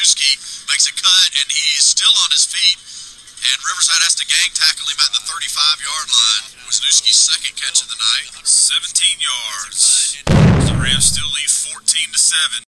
Wisnewski makes a cut, and he's still on his feet. And Riverside has to gang tackle him at the 35-yard line. Wisnewski's second catch of the night. 17 yards. The Rams still lead 14-7.